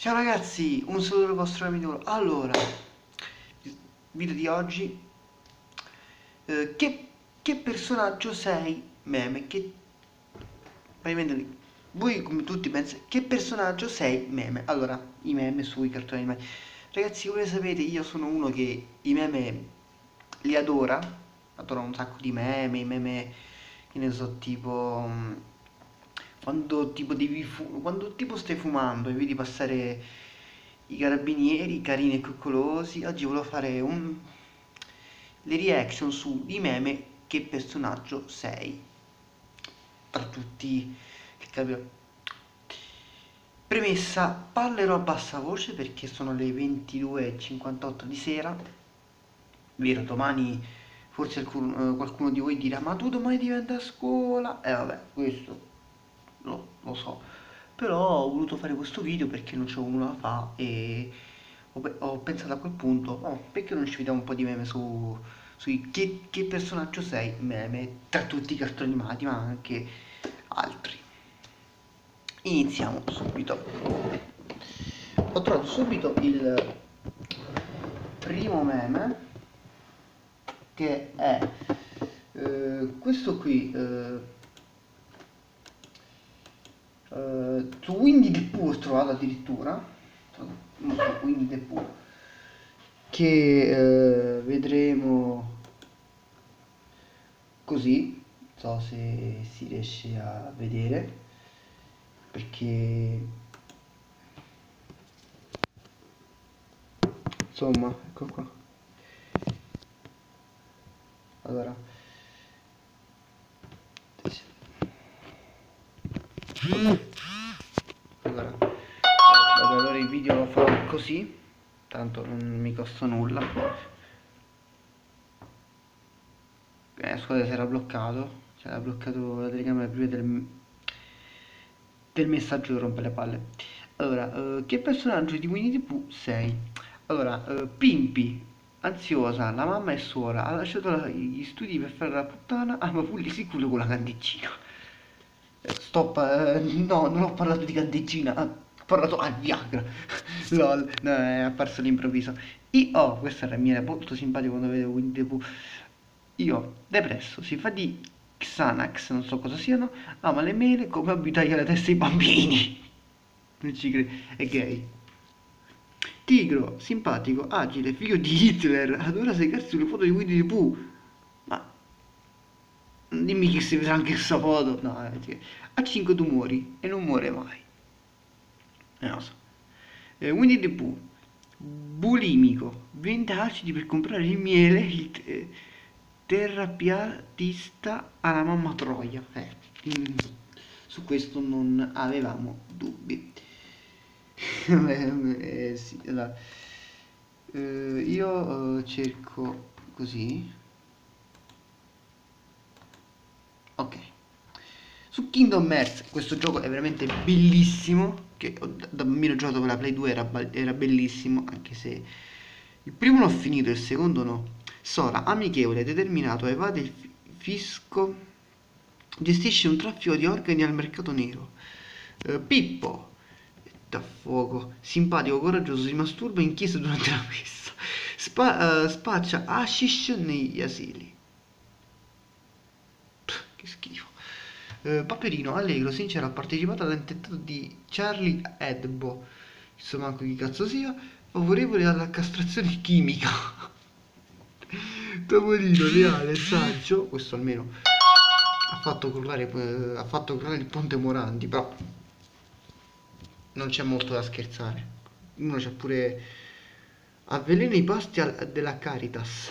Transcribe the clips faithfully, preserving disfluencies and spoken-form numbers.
Ciao ragazzi, un saluto dal vostro amico. Allora, il video di oggi, eh, che, che personaggio sei meme? Che, praticamente, voi come tutti pensate, che personaggio sei meme? Allora, i meme sui cartoni animati. Ragazzi, come sapete, io sono uno che i meme li adora, adoro un sacco di meme, i meme, che ne so, tipo... mm, quando tipo devi fu- quando tipo stai fumando e vedi passare i carabinieri carini e coccolosi, oggi volevo fare un le reaction su di meme che personaggio sei tra tutti che capito. Premessa, parlerò a bassa voce perché sono le ventidue e cinquantotto di sera. Vero, domani forse alcun- eh, qualcuno di voi dirà ma tu domani devi andare a scuola, e eh, vabbè, questo lo, lo so, però ho voluto fare questo video perché non c'ho nulla da fa e ho, pe- ho pensato a quel punto, oh, perché non ci vediamo un po' di meme su, sui che, che personaggio sei, meme, tra tutti i cartoni animati ma anche altri. Iniziamo subito. Ho trovato subito il primo meme che è eh, questo qui eh, eh, su Winnie the Pooh ho trovato addirittura no, su Winnie the Pooh che eh, vedremo così, non so se si riesce a vedere perché insomma ecco qua. Allora, allora, vabbè, allora il video lo farò così, tanto non mi costa nulla. Eh, scusate se era bloccato, cioè era bloccato la telecamera prima del, del messaggio che rompe le palle. Allora, eh, che personaggio di Winnie the Pooh sei? Allora, eh, Pimpi, ansiosa, la mamma è suora, ha lasciato la- gli studi per fare la puttana, ama pulli sicuro con la candeggina. Eh, Stop, eh, no, non ho parlato di candeggina, ho parlato al Viagra. Lol, no, è apparso all'improvviso. Io, questa era, mi era molto simpatico quando vedevo Winnie the Pooh. Io, depresso, si fa di Xanax, non so cosa siano, ama le mele come abitaglia la testa ai bambini. Non ci credo, è gay. Tigro, simpatico, agile, figlio di Hitler, adora segarsi sulle foto di Winnie the Pooh. Ma dimmi che si vedrà anche questa foto. No, eh, cioè, ha cinque tumori e non muore mai. Eh, non lo so. Eh, Winnie the Pooh, bulimico, vende acidi per comprare il miele, il te- terrapiatista alla mamma Troia. Eh, mm, su questo non avevamo dubbi. Eh, eh, sì, allora, eh, io eh, cerco così. Ok. Su Kingdom Hearts, questo gioco è veramente bellissimo, che ho- da da bambino ho giocato per la Play due, era, ba- era bellissimo, anche se il primo l'ho finito, il secondo no. Sora, amichevole, determinato, evade il fi- fisco, gestisce un traffico di organi al mercato nero. Eh, Pippo, da fuoco, simpatico, coraggioso, si masturba in chiesa durante la messa. Spa- eh, spaccia hashish negli asili. Pff, che schifo. Eh, Paperino, allegro, sincero, ha partecipato all'attentato di Charlie Hebdo. Insomma, chi cazzo sia, favorevole alla castrazione chimica. Topolino, leale, saggio, questo almeno ha fatto crollare, eh, ha fatto crollare il ponte Morandi, però non c'è molto da scherzare. Uno c'ha pure avvelena i pasti al- della Caritas.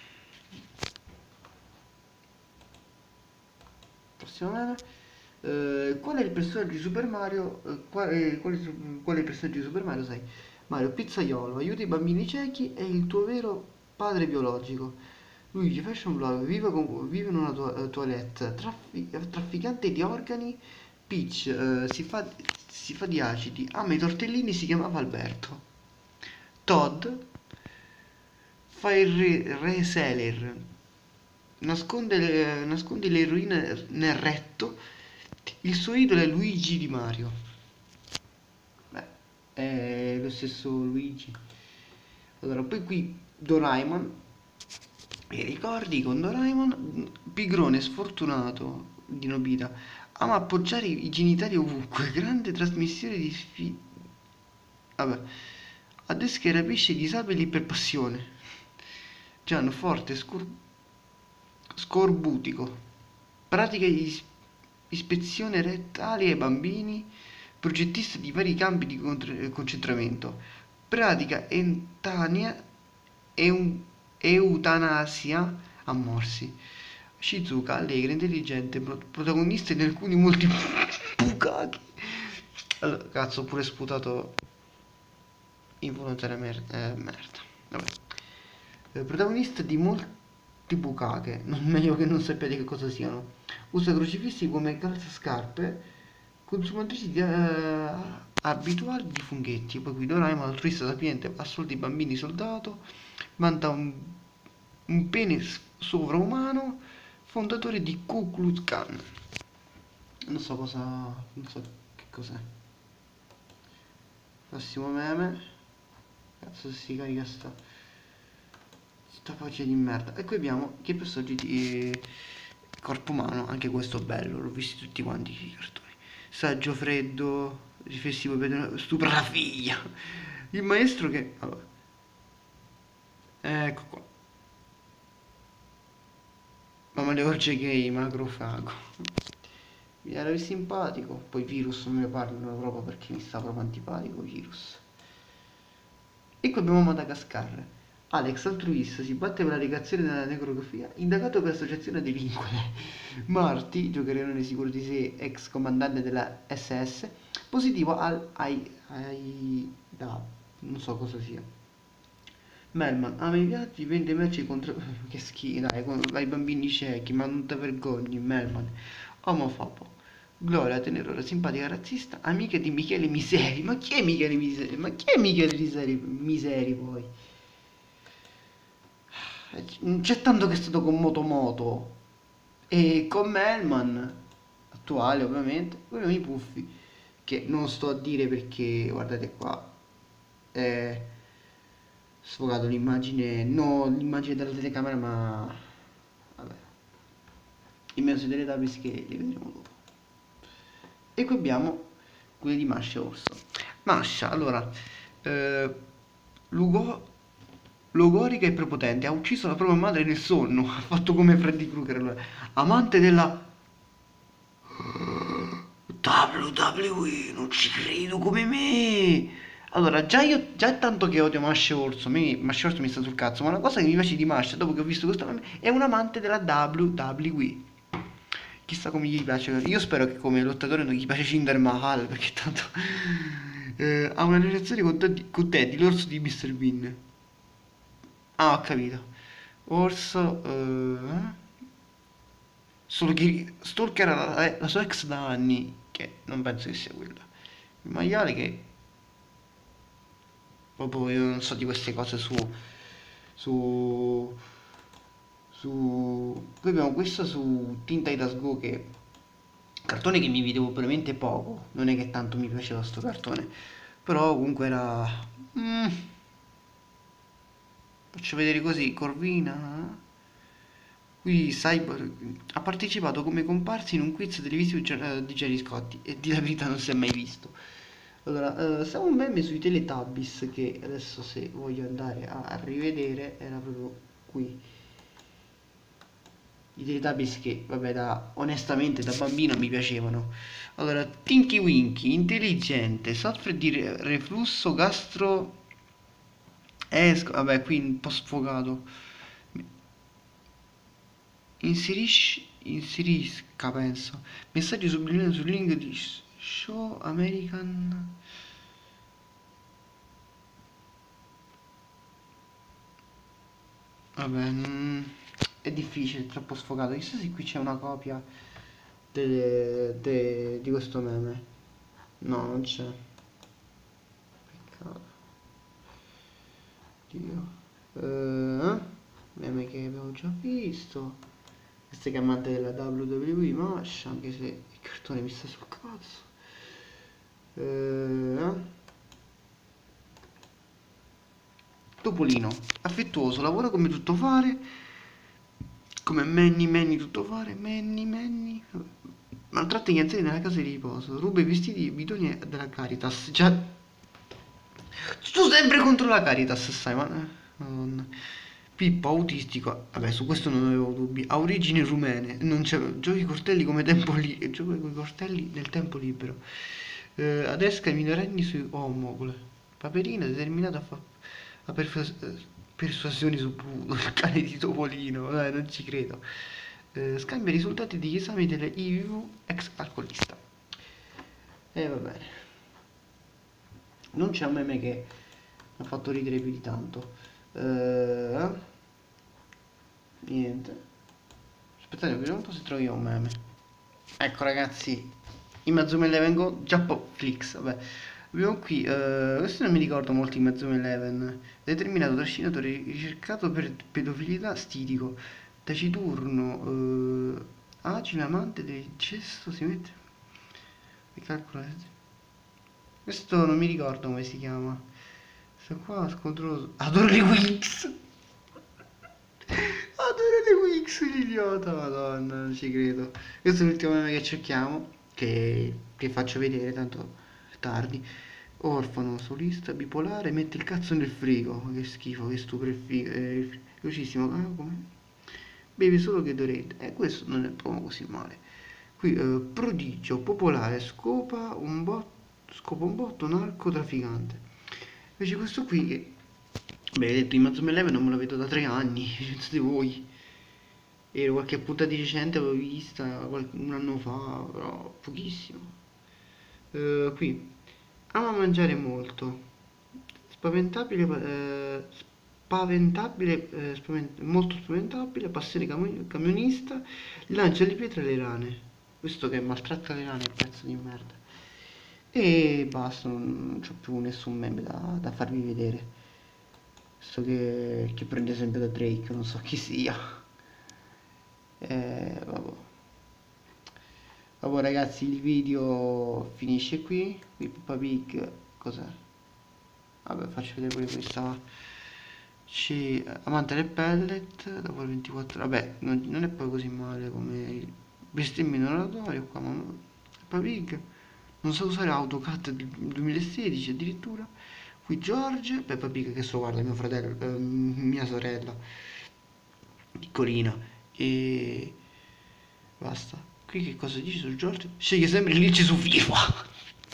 Prossimo meme. Eh, qual è il personaggio di Super Mario? eh, qual, è, qual è il- qual è il personaggio di Super Mario? Sai? Mario Pizzaiolo, aiuta i bambini ciechi, è il tuo vero padre biologico. Luigi Fashion Blog, vive, con- vive in una to- eh, toilette, traffi- trafficante di organi. Peach, eh, si fa, si fa di acidi, ama i tortellini, si chiamava Alberto. Todd fa il re- reseller, nasconde, le- nasconde l'eroina nel retto. Il suo idolo è Luigi Di Mario. Beh, lo stesso Luigi. Allora, poi qui Doraemon, e ricordi con Doraemon, pigrone sfortunato di Nobita, ama appoggiare i genitali ovunque, grande trasmissione di sfi... Vabbè, adesso che rapisce i disabili per passione. Gianno forte, scur... scorbutico, pratica is- ispezione rettale ai bambini, progettista di vari campi di contr- concentramento, pratica entania e un- eutanasia a morsi. Shizuka, allegra, intelligente, pro- protagonista di alcuni molti bucati. Allora, cazzo, ho pure sputato involontaria mer- eh, merda. Vabbè. Eh, protagonista di molti bucache, non meglio che non sappiate che cosa siano. Usa crocifissi come calzascarpe, consumatrici di, eh, abituali di funghetti. Poi qui Doraemon, altruista sapiente, assolda i bambini soldato, vanta un, un pene s- sovraumano, fondatore di Ku Klux Klan. Non so cosa... non so che cos'è. Prossimo meme. Cazzo si carica sta... sta pagina di merda. E qui abbiamo che personaggi di corpo umano, anche questo bello, l'ho visti tutti quanti i cartoni. Saggio freddo, riflessivo, stupra la figlia. Il maestro che... vabbè. Ecco qua. Mamma le orge gay, macrofago. Mi era simpatico. Poi virus non me ne parlano proprio perché mi sta proprio antipatico virus. E qui abbiamo Madagascar. Alex, altruista, si batte per la negazione della necrografia, indagato per associazione a delinquere. Marty, giocherellone sicuro di sé, ex comandante della S S, positivo al ai, ai da, non so cosa sia. Melman, ama i viaggi, vende merci contro... che schifo, dai, con- ai bambini ciechi, ma non ti vergogni, Melman. Omofobo. Gloria, tenerora, simpatica, razzista, amica di Michele Miseri. Ma chi è Michele Miseri? Ma chi è Michele Miseri, Miseri poi? Eh, C'è tanto che è stato con Motomoto e con Melman, attuale ovviamente, poi abbiamo i Puffi, che non sto a dire perché, guardate qua, è sfogato l'immagine, no l'immagine della telecamera, ma vabbè, in mezzo delle tablici che li vedremo dopo. E qui abbiamo quelli di Masha Orso. Masha, allora, eh, Lugo, logorica e prepotente, ha ucciso la propria madre nel sonno, ha fatto come Freddy Krueger, allora. Amante della W W E, non ci credo come me. Allora, già io, già è tanto che odio Masha Orso, a me Masha Orso mi sta sul cazzo, ma una cosa che mi piace di Masha, dopo che ho visto questo meme, è un amante della W W E. Chissà come gli piace. Io spero che come lottatore non gli piace Jinder Mahal, perché tanto eh, ha una relazione con, Teddy- con Teddy, l'orso di mister Bean. Ah, ho capito. Orso... eh, solo che Stalker era la, la sua ex da anni, che non penso che sia quella. Il maiale che... proprio io non so di queste cose su... su... su... Poi abbiamo questo su Teen Titans Go che... cartone che mi vedevo veramente poco, non è che tanto mi piaceva sto cartone, però comunque era... Mm, faccio vedere così, Corvina... Qui Cyborg ha partecipato come comparsa in un quiz televisivo gi- eh, di Gerry Scotti e di la verità non si è mai visto. Allora, eh, stavo un meme sui Teletubbies che adesso se voglio andare a, a rivedere era proprio qui. I Teletubbies che, vabbè, da, onestamente da bambino mi piacevano. Allora, Tinky Winky, intelligente, soffre di re- reflusso gastro... Esco, vabbè, qui un po' sfogato. Inserisci, inserisca, penso. Messaggi subliminali sul link di Sh- Show American. Vabbè, mm, è difficile, è troppo sfogato. Chissà se qui c'è una copia de- de- di questo meme. No, non c'è. Peccato. Dio. Eh, meme che abbiamo già visto. Questa è chiamata della W W E Masha, anche se il cartone mi sta sul cazzo. Eh, Topolino, affettuoso, lavora come tuttofare, come Manny Manny tuttofare, Manny Manny. Maltratta gli anziani nella casa di riposo, ruba i vestiti e i bidoni della Caritas. Già, sto sempre contro la Caritas, sai, ma... Madonna. Pippo autistico, vabbè, su questo non avevo dubbi. Ha origini rumene, non c'è, giochi i coltelli come tempo libero, giochi con i coltelli nel tempo libero. Eh, adesca i minorenni sui omogole. Paperina determinata a, fa, a persuas- persuasioni su Pudo, il cane di Topolino, eh, non ci credo. Eh, scambia i risultati degli esami delle I V ex alcolista. E eh, va bene. Non c'è un meme che mi ha fatto ridere più di tanto. Uh, niente. Aspettate, vediamo un po' se troviamo un meme. Ecco ragazzi, Inazuma Eleven Go, Giappo Flix, vabbè. Abbiamo qui, uh, questo non mi ricordo molto Inazuma Eleven. Determinato trascinatore ricercato per pedofilità stitico. Taciturno, uh, agile, amante del cesto, si mette... Calcola. Questo non mi ricordo come si chiama. Questo qua scontroso. Adoro le Wix! Adoro le Wix, l'idiota, madonna, non ci credo. Questo è l'ultimo meme che cerchiamo, che, che faccio vedere, tanto è tardi. Orfano, solista, bipolare, mette il cazzo nel frigo. Che schifo, che stupro il frigo. Eh, velocissimo, ah, come? Bevi solo Gatorade. Eh, questo non è proprio così male. Qui, eh, prodigio, popolare, scopa un botto, scopa un botto, narcotrafficante. Invece questo qui, che, beh, detto, in Inazuma Eleven non me lo vedo da tre anni, pensate voi. Ero qualche puntata di recente, avevo vista qualche, un anno fa, però pochissimo. Uh, qui, ama mangiare molto, spaventabile, eh, spaventabile, eh, spavent- molto spaventabile, passione cam- camionista, lancia le pietre alle rane. Questo che maltratta le rane, pezzo di merda. E basta, non, non c'ho più nessun meme da, da farvi vedere. Questo che, che prende sempre da Drake, non so chi sia. Eh, vabbè. Vabbè ragazzi, il video finisce qui. Qui Peppa Pig, cos'è? Vabbè, faccio vedere pure questa. C'è amante del pellet, dopo il ventiquattro. Vabbè, non, non è poi così male come il bestemmino oratorio qua, ma Peppa Pig. Non so usare AutoCAD del duemilasedici addirittura. Qui George, Peppa Pig che so guarda, mio fratello, eh, mia sorella, piccolina. E basta. Qui che cosa dici su George? Sceglie sempre il glitch su FIFA.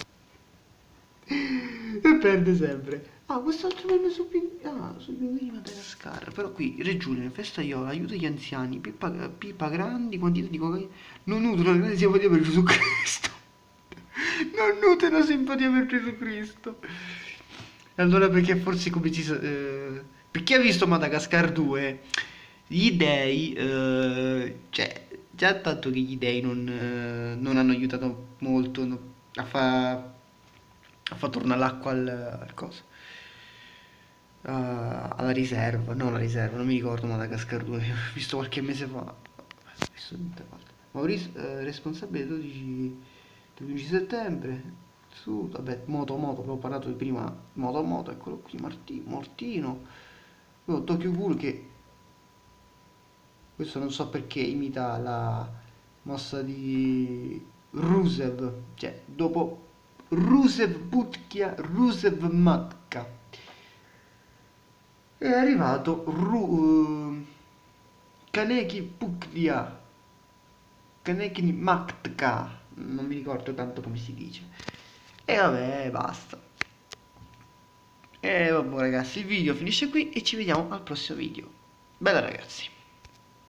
E perde sempre. Ah, quest'altro meme su Pin- ah, su pinguini Madagascar. Però qui Re Giulia, festaiola, aiuta gli anziani, pipa, pipa grandi, quantità di cocaina. Non nutre una grande simpatia per Gesù Cristo. Non nutre una simpatia per Gesù Cristo. Allora perché forse come si sa... Eh, per chi ha visto Madagascar due, gli dei... Eh, cioè, già tanto che gli dei non, eh, non hanno aiutato molto no, a far a far tornare l'acqua al, al coso. Uh, alla riserva, no alla riserva, non mi ricordo Madagascar due, ho visto qualche mese fa. Ho visto tante volte. Maurice, eh, responsabile dodici, dodici settembre. Su, vabbè, moto moto, avevo parlato di prima, moto moto, eccolo qui, Marti, Mortino. Oh, Tokyo Ghoul che questo non so perché imita la mossa di Rusev, cioè dopo Rusev Butkia, Rusev Matka è arrivato Ru, uh, Kaneki Puklia, Kaneki Matka, non mi ricordo tanto come si dice. E vabbè, basta. E vabbè ragazzi, il video finisce qui e ci vediamo al prossimo video. Bella ragazzi.